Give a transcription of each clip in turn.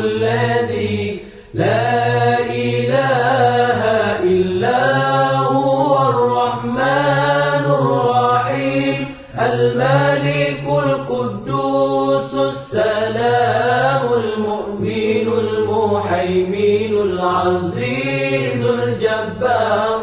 الذي لا إله إلا هو الرحمن الرحيم الملك القدوس السلام المؤمن المهيمن العزيز الجبار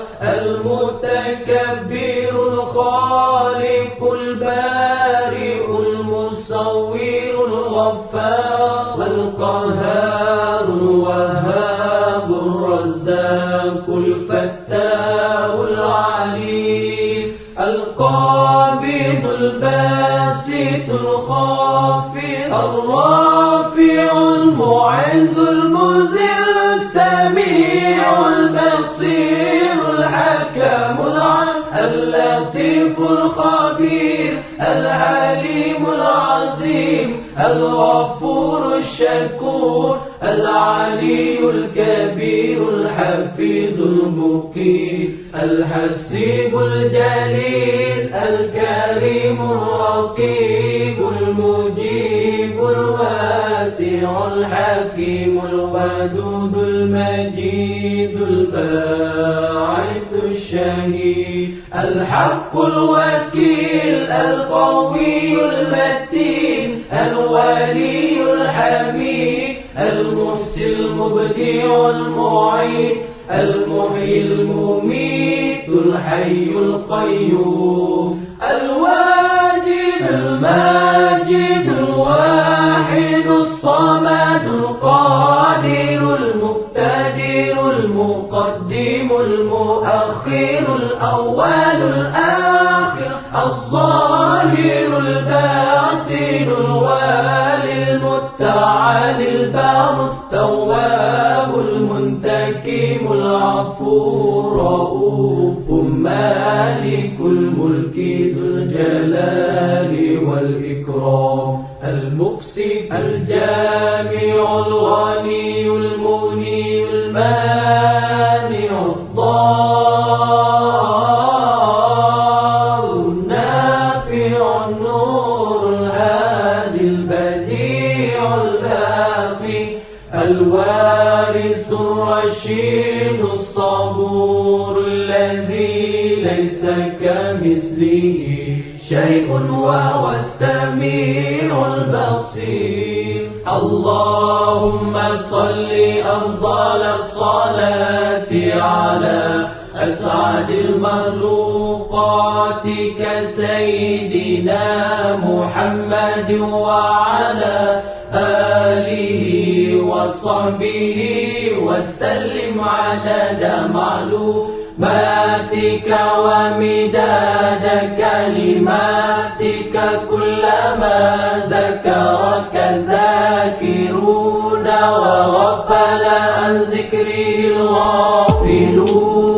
المتكبر الخالق البارئ المصور الغفار القهار الوهاب الرزاق الفتاح العليم القابض الباسط الخافض الرافع المعز المذل السميع البصير الحكم العليم اللطيف الخبير العليم العظيم الغفور الشكور العلي الكبير الحفيظ المقيم الحسيب الجليل الكريم الرقيب المجيب الواسع الحكيم الودود المجيد الباعث الشهيد الحق الوكيل القوي المتين الولي الحميد المحسن المبدع المعيد المحيي المميت الحي القيوم الواجد الماجد الواحد الصمد القادر المقتدر المقدم المؤخر الأول الآخر الظاهر الباطن الوالي المتعالي البار التواب المنتقم العفو الرؤوف مالك الملك ذو الجلال والإكرام المقسط الجامع الغني المغني المانع الضار النافع النور الهادي البديع الباقي الوارث الرشيد الصبور الذي ليس كمثله شيء وهو السميع البصير اللهم صل أفضل الصلاة على أسعد المخلوقات كسيدنا محمد وعلى آله وصحبه وسلم عدد معلوماتك ومداد كلماتك كلما ذكرك ذاكرون وغفل عن ذكره الغافلون